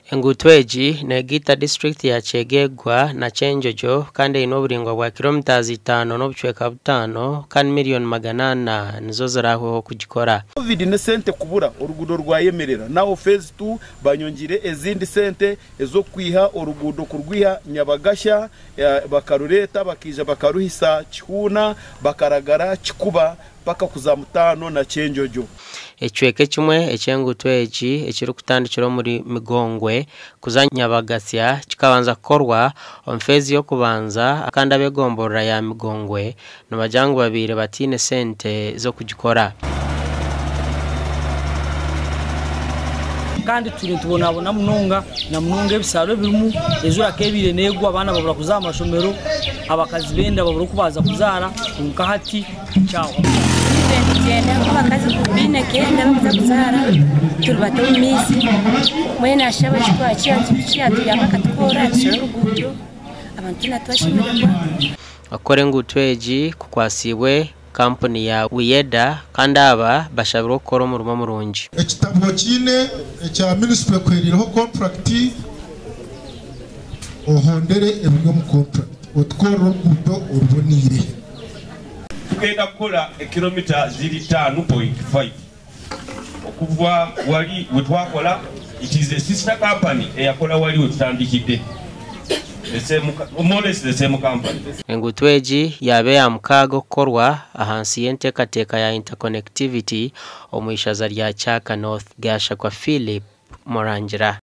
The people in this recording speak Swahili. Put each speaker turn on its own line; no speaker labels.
Enguuto egi negita district ya Kyegegwa na Kyenjojo kandi ino buringwa bwa kilometers 5 n'obuchweka 5 kandi miriyooni 800 nizo ziraho kugikora.
Covid ne sente kubura orugudo rwayemerera naho phase 2 banyongire ezindi sente ezo kwiha orugudo kurwiha Nyabagasya bakarureta bakija bakaruhisa Kihuna bakaragara Kikuba paka kuzamutano na Kyenjojo.
Echweke kimwe ekyenguuto eki ekiri kutandikira muri Migongwe kuza Nyabagasya kikabanza kukorwa omfezi yo kubanza akanda begomborera ya Migongwe n'abajangu babire batine sente zo kugikora.
Kandi tubona munonga na munonga ebisaro birimu ejo yakebire negwa abana babura kuzama amashomero abakazi benda babura kubaza kuzara nkahati cyawo
Tugenda abakazi kubine kenda baza kuzara turubate umisi mwena ashaba cyatu yabakatukora cy'urugudo abantu natwashimira
akore Enguuto egi kukwasibwe company ya Wiyeda kandi aba bashabira gukora umurimo murungi.
Ekitabo kine ekya municipal kwerireho contract ohondere ebyo mu contract otkora orugudo orubonire
tugenda kukola kilomita 5.5 okuva wali wetwakola it is a sister company eyakola wali wetutandikidde the same company.
Enguuto egi yabe ya mukago kukorwa ahansi y'enteekateeka ya interconnectivity omwishaza lya Kyaka North gasha kwa Philip Morangira.